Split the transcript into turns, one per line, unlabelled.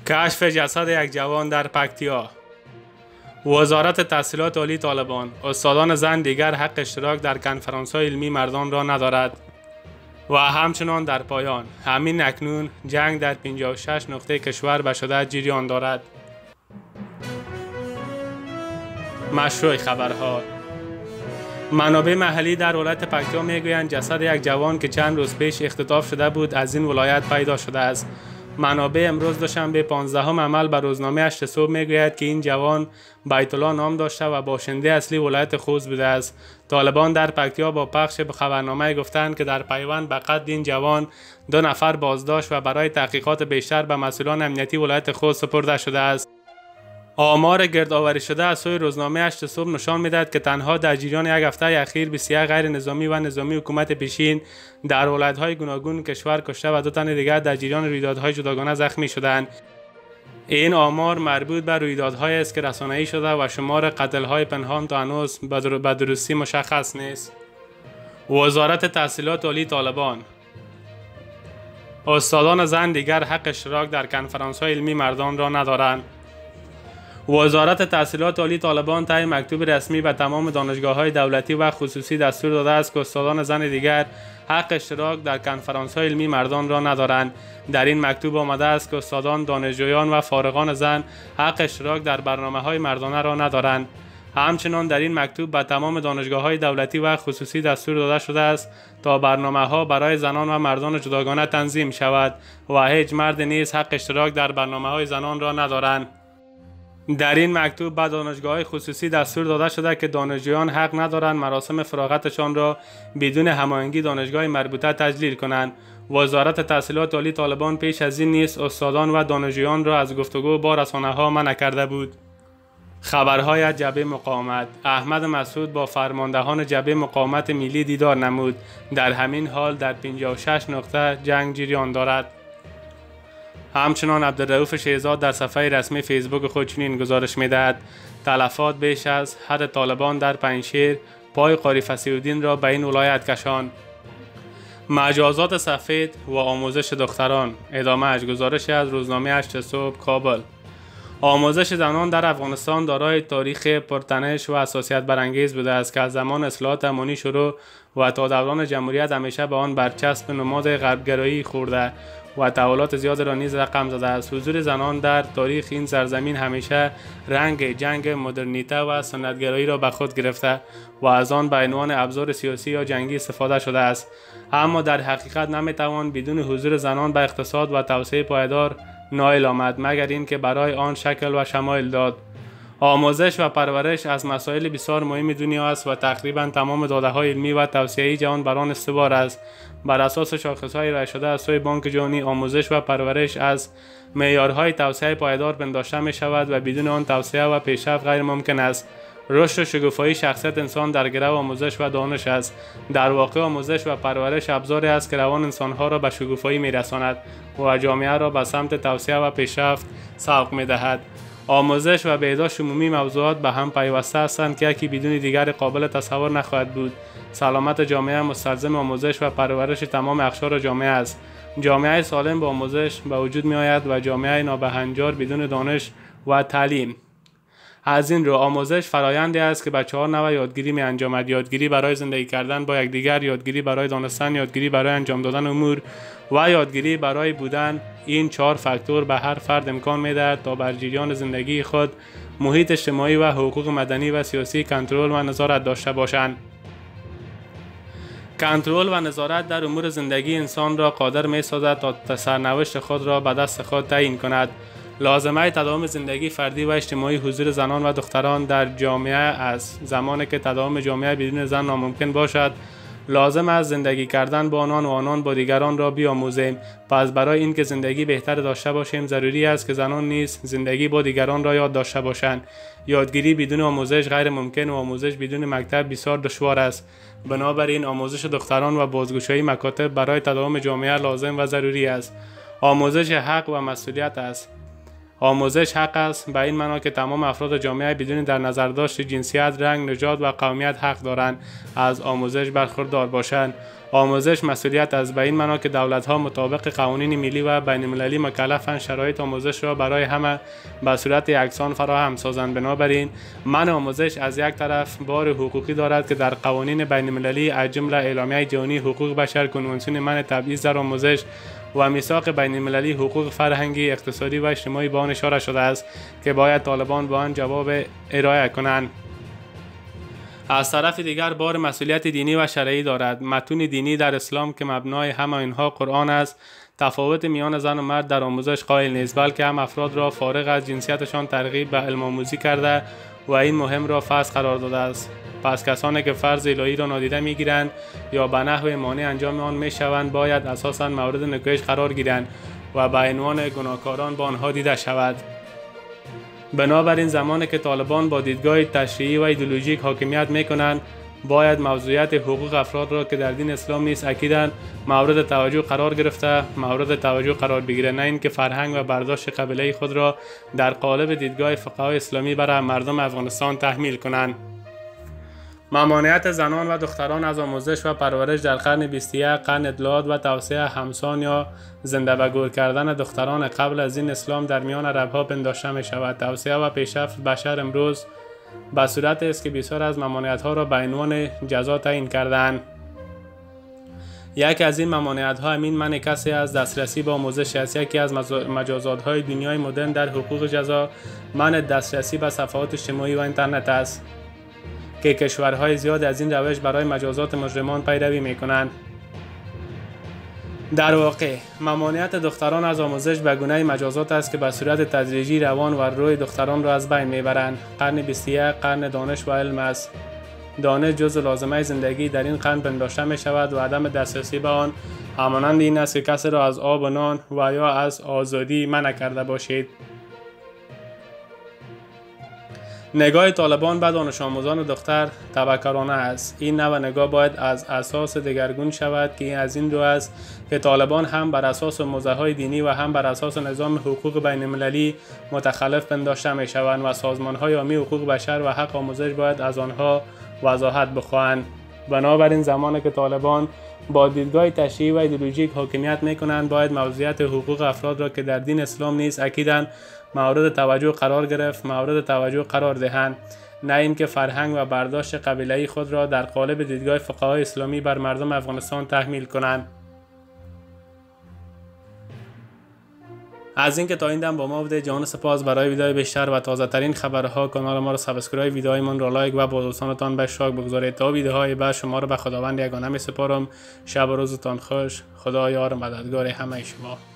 کشف جسد یک جوان در پکتیا. وزارت تحصیلات عالی طالبان: استادان زن دیگر حق اشتراک در کنفرانس‌های علمی مردان را ندارد. و همچنان در پایان، همین اکنون جنگ در 56 نقطه کشور به شدت جریان دارد. مشروع خبرها. منابع محلی در ولایت پکتیا میگویند جسد یک جوان که چند روز پیش اختطاف شده بود از این ولایت پیدا شده است. منابع امروز دوشنبه 15 عمل به روزنامه 8 صبح میگوید که این جوان بیت الله نام داشته و باشنده اصلی ولایت خوست بوده است. طالبان در پکتیا با پخش خبرنامه گفتند که در پیوند به قتل این جوان 2 نفر بازداشت و برای تحقیقات بیشتر به مسئولان امنیتی ولایت خوست سپرده شده است. آمار گردآوری شده از سوی روزنامه 8 صبح نشان می‌دهد که تنها در جریان یک هفته اخیر 21 غیر نظامی و نظامی حکومت پیشین در ولایت‌های گوناگون کشور کشته و 2 تن دیگر در جریان رویدادهای جداگانه زخمی شدند. این آمار مربوط به رویدادهایی است که رسانه‌ای شده و شمار قتل‌های پنهان تا هنوز به درستی مشخص نیست. وزارت تحصیلات عالی طالبان: استادان زن دیگر حق اشتراک در کنفرانس‌های علمی مردان را ندارند. وزارت تحصیلات عالی طالبان طی مکتوب رسمی به تمام دانشگاه‌های دولتی و خصوصی دستور داده است که استادان زن دیگر حق اشتراک در کنفرانس‌های علمی مردان را ندارند. در این مکتوب آمده است که استادان، دانشجویان و فارغان زن حق اشتراک در برنامه‌های مردانه را ندارند. همچنین در این مکتوب به تمام دانشگاه‌های دولتی و خصوصی دستور داده شده است تا برنامه‌ها برای زنان و مردان جداگانه تنظیم شود و هیچ مرد نیز حق اشتراک در برنامه‌های زنان را ندارند. در این مکتوب به دانشگاه‌های خصوصی دستور داده شده که دانشجویان حق ندارند مراسم فراغتشان را بدون هماهنگی دانشگاه مربوطه تجلیل کنند. وزارت تحصیلات عالی طالبان پیش از این نیز استادان و دانشجویان را از گفتگو با رسانه‌ها منع کرده بود. خبرهای جبهه مقاومت. احمد مسعود با فرماندهان جبهه مقاومت ملی دیدار نمود. در همین حال در 56 نقطه جنگ جریان دارد. همچنان عبدالرؤوف شهزاد در صفحه رسمی فیسبوک خود چنین گزارش می‌دهد: تلفات بیش از حد طالبان در پنجشیر پای قاری فصیح‌الدین را به این ولایت کشاند. مجازات سفید و آموزش دختران. ادامه گزارش از روزنامه 8 صبح کابل. آموزش زنان در افغانستان دارای تاریخ پرتنش و حساسیت برانگیز بوده است که از زمان اصلاحات امنی شروع و تا دوران جمهوریت همیشه به آن برچسب نماد غربگرایی خورده و تحولات زیاد را نیز رقم زده است. حضور زنان در تاریخ این سرزمین همیشه رنگ جنگ، مدرنیته و سنتگرایی را به خود گرفته و از آن به عنوان ابزار سیاسی یا جنگی استفاده شده است. اما در حقیقت نمیتوان بدون حضور زنان به اقتصاد و توسعه پایدار نائل آمد مگر اینکه برای آن شکل و شمایل داد. آموزش و پرورش از مسائل بسیار مهم دنیا است و تقریبا تمام داده‌های علمی و توسعه‌ای جهان بر آن استوار است. بر اساس شاخص‌های ارائه شده از سوی بانک جهانی، آموزش و پرورش از معیارهای توسعه پایدار پنداشته می‌شود و بدون آن توسعه و پیشرفت غیر ممکن است. رشد و شکوفایی شخصیت انسان در گرو آموزش و دانش است. در واقع آموزش و پرورش ابزاری است که روان انسان‌ها را به شکوفایی می‌رساند و جامعه را به سمت توسعه و پیشرفت سوق می‌دهد. آموزش و بهداشت عمومی موضوعات به هم پیوسته هستند که یکی بدون دیگر قابل تصور نخواهد بود. سلامت جامعه مستلزم آموزش و پرورش تمام اقشار جامعه است. جامعه سالم با آموزش به وجود می آید و جامعه نابهنجار بدون دانش و تعلیم. از این رو آموزش فرایندی است که به 4 نوع یادگیری می انجامد: یادگیری برای زندگی کردن با یکدیگر، یادگیری برای دانستن، یادگیری برای انجام دادن امور و یادگیری برای بودن. این 4 فاکتور به هر فرد امکان می دهد تا بر جریان زندگی خود، محیط اجتماعی و حقوق مدنی و سیاسی کنترل و نظارت داشته باشند. کنترل و نظارت در امور زندگی انسان را قادر می سازد تا سرنوشت خود را به دست خود تعیین کند. لازمه تداوم زندگی فردی و اجتماعی حضور زنان و دختران در جامعه است. زمانی که تداوم جامعه بدون زن ناممکن باشد، لازم است زندگی کردن با آنان و آنان با دیگران را بیاموزیم. پس برای اینکه زندگی بهتر داشته باشیم ضروری است که زنان نیز زندگی با دیگران را یاد داشته باشند. یادگیری بدون آموزش غیر ممکن و آموزش بدون مکتب بسیار دشوار است. بنابراین آموزش دختران و بازگشایی مکاتب برای تداوم جامعه لازم و ضروری است. آموزش حق و مسئولیت است. آموزش حق است به این معنا که تمام افراد جامعه بدون در نظر داشت جنسیت، رنگ، نژاد و قومیت حق دارند از آموزش برخوردار باشند. آموزش مسئولیت است به این معنا که دولت‌ها مطابق قوانین ملی و بین‌المللی مکلفند شرایط آموزش را برای همه به صورت یکسان فراهم سازند. بنابراین منع آموزش از یک طرف بار حقوقی دارد که در قوانین بین‌المللی از جمله اعلامیه جهانی حقوق بشر، کنوانسیون منع تبعیض در آموزش و میثاق بین‌المللی حقوق فرهنگی، اقتصادی و اجتماعی به آن اشاره شده است که باید طالبان به آن جواب ارائه کنند. از طرف دیگر بار مسئولیت دینی و شرعی دارد. متون دینی در اسلام که مبنای همه اینها قرآن است، تفاوت میان زن و مرد در آموزش قائل نیست، بلکه هم افراد را فارغ از جنسیتشان ترغیب به علم آموزی کرده و این مهم را فرض قرار داده است. پس کسانی که فرض الهی را نادیده میگیرند یا به نحو مانع انجام آن میشوند باید اساساً مورد نکوهش قرار گیرند و به عنوان گناهکاران با آنها دیده شود. بنابراین زمانی که طالبان با دیدگاه تشریعی و ایدئولوژیک حاکمیت میکنند باید موضوعیت حقوق افراد را که در دین اسلام نیز اکیداً مورد توجه قرار گرفته مورد توجه قرار بگیرد، نه اینکه فرهنگ و برداشت قبیله‌ای خود را در قالب دیدگاه فقهای اسلامی برای مردم افغانستان تحمیل کنند. ممانعت زنان و دختران از آموزش و پرورش در قرن 21 قرن اطلاعات و توسعه همسان یا زنده و گور کردن دختران قبل از این اسلام در میان عرب‌ها پنداشته می شود. توسعه و پیشرفت بشر امروز به صورت است که بسیار از ممانعت‌ها را به عنوان جزا تعیین کردند. یکی از این ممانعت‌ها همین منع کسی از دسترسی به آموزش است. یکی از مجازات‌های دنیای مدرن در حقوق جزا منع دسترسی به صفحات اجتماعی و اینترنت است که کشورهای زیاد از این روش برای مجازات مجرمان پیروی می‌کنند. در واقع ممانعت دختران از آموزش به گونه مجازات است که به صورت تدریجی روان و روی دختران را از بین میبرند. قرن 21 قرن دانش و علم است. دانش جزء لازمه زندگی در این قرن پنداشته می شود و عدم دسترسی به آن همانند این است که کسی را از آب و نان و یا از آزادی منع کرده باشید. نگاه طالبان به دانش آموزان دختر تبهکارانه است. این نوع نگاه باید از اساس دگرگون شود که از این دو است که طالبان هم بر اساس موضوعهای دینی و هم بر اساس نظام حقوق بین المللی متخلف پنداشته می شوند و سازمان‌های عامی حقوق بشر و حق آموزش باید از آنها وضاحت بخواهند. بنابراین زمانی که طالبان با دیدگاه تشریعی و ایدئولوژیک حاکمیت میکنند باید موضوعیت حقوق افراد را که در دین اسلام نیز اکیداً مورد توجه قرار گرفت مورد توجه قرار دهند، نه اینکه فرهنگ و برداشت قبیله‌ای خود را در قالب دیدگاه فقهای اسلامی بر مردم افغانستان تحمیل کنند. از اینکه تا این دم با ما بوده جان سپاس. برای ویدیوهای بیشتر و تازه ترین خبرها کانال ما را سابسکرایب، ویدیوهایمان را لایک و با دوستانتان به اشتراک بگذارید. تا ویدیوهای بعد شما را به خداوند یگانه می سپارم. شب و روزتان خوش. خدا یار و مددگار همه شما.